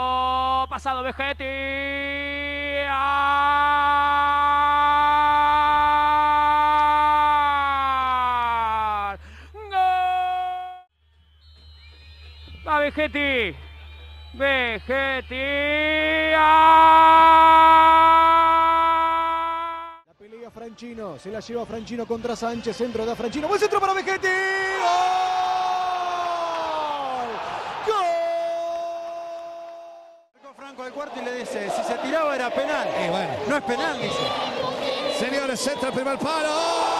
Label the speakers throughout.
Speaker 1: Pasado Vegetti. Va Vegetti.
Speaker 2: La pelea Franchino, se la lleva Franchino contra Sánchez, centro de Franchino, buen centro para Vegetti. ¡Gol! ¡Gol!
Speaker 3: Franco del cuarto y le dice, si se tiraba era penal.
Speaker 2: Bueno.
Speaker 3: No es penal, dice.
Speaker 2: Señores, centro el primer palo.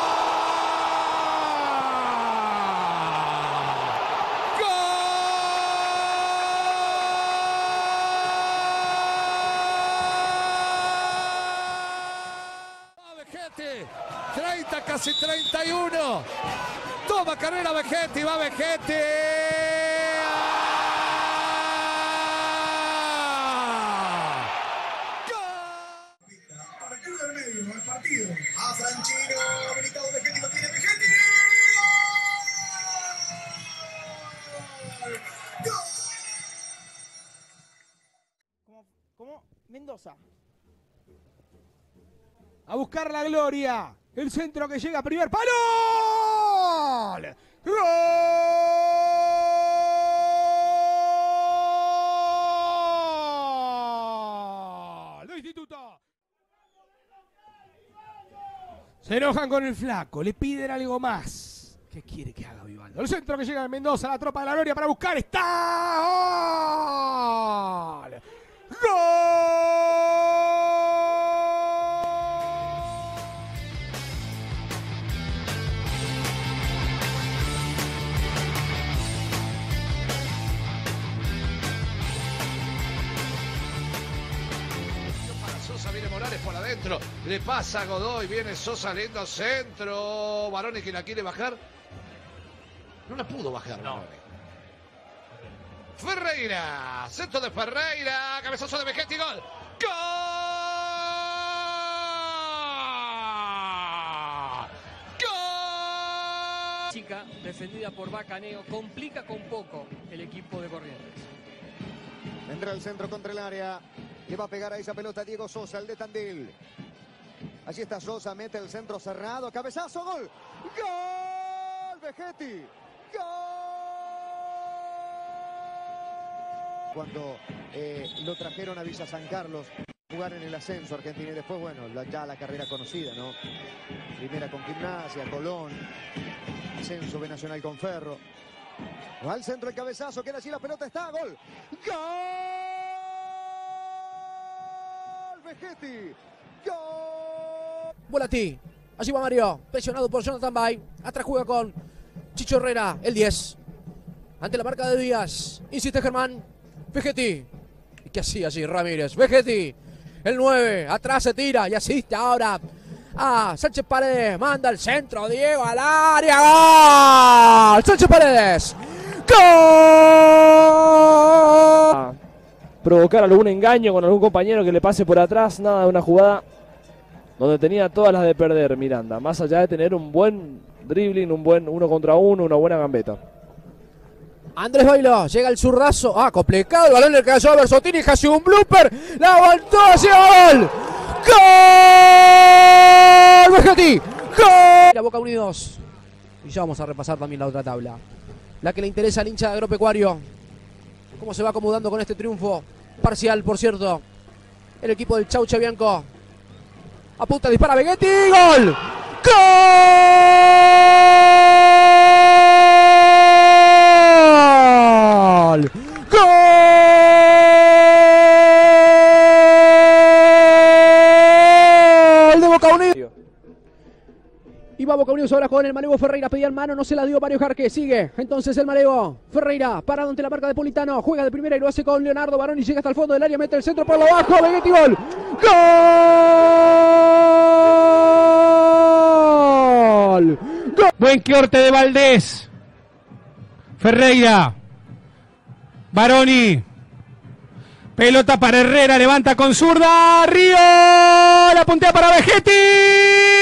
Speaker 2: Vegetti, 30, casi 31. Toma carrera Vegetti, va Vegetti.
Speaker 4: Partido del medio, el partido. A Franchino, habilitado Vegetti, lo tiene Vegetti. ¡Gol!
Speaker 5: Como Mendoza.
Speaker 2: A buscar la gloria. El centro que llega, primer palo. ¡Gol! ¡De Instituto! Se enojan con el flaco, le piden algo más. ¿Qué quiere que haga Vivaldo? El centro que llega de Mendoza, la tropa de la gloria para buscar. ¡Está! ¡Gol! ¡Gol!
Speaker 6: Sosa, viene Morales por adentro, le pasa a Godoy, viene Sosa, lindo centro. Baroni que la quiere bajar. No la pudo bajar, no. Baroni. Ferreira, centro de Ferreira, cabezazo de Vegetti, gol. ¡Gol! ¡Gol!
Speaker 7: Chica, defendida por Bacaneo, complica con poco el equipo de Corrientes.
Speaker 8: Vendrá el centro contra el área. Le va a pegar a esa pelota Diego Sosa, el de Tandil. Allí está Sosa, mete el centro cerrado. Cabezazo, gol. ¡Gol! Vegetti. ¡Gol! Cuando lo trajeron a Villa San Carlos, jugar en el ascenso argentino. Y después, bueno, ya la carrera conocida, ¿no? Primera con Gimnasia, Colón. Ascenso B Nacional con Ferro. Va al centro el cabezazo, queda allí la pelota, está, gol. ¡Gol! Vegetti. ¡Gol!
Speaker 5: Volati. Allí va Mario. Presionado por Jonathan Bay. Atrás juega con Chicho Herrera, el 10. Ante la marca de Díaz. Insiste Germán. Vegetti. ¿Y qué hacía allí Ramírez? Vegetti. El 9. Atrás se tira y asiste ahora a Sánchez Paredes. Manda el centro. Diego al área. ¡Gol! Sánchez Paredes. ¡Gol!
Speaker 9: Provocar algún engaño con algún compañero que le pase por atrás, nada de una jugada donde tenía todas las de perder Miranda, más allá de tener un buen dribbling, un buen 1 contra 1, una buena gambeta.
Speaker 5: Andrés Bailo, llega el zurdazo, complicado, el balón le cayó a Bersottini, casi un blooper, la aguantó, hacia gol, ¡gol! Vegetti, ¡gol! La Boca Unidos, y ya vamos a repasar también la otra tabla, la que le interesa al hincha de Agropecuario, cómo se va acomodando con este triunfo, parcial por cierto, el equipo del Chaucha Bianco, apunta, dispara Vegetti, ¡gol! ¡Gol! ¡Gol! De Boca Unidos. Y va Boca Unidos ahora con el Malevo Ferreira, pedía en mano, no se la dio Mario Jarque, sigue, entonces el Malevo, Ferreira, parado ante la marca de Politano, juega de primera y lo hace con Leonardo Baroni, llega hasta el fondo del área, mete el centro por lo bajo, Vegetti, gol, gol, gol.
Speaker 10: Buen corte de Valdés, Ferreira, Baroni, pelota para Herrera, levanta con zurda, Río, la puntea para Vegetti.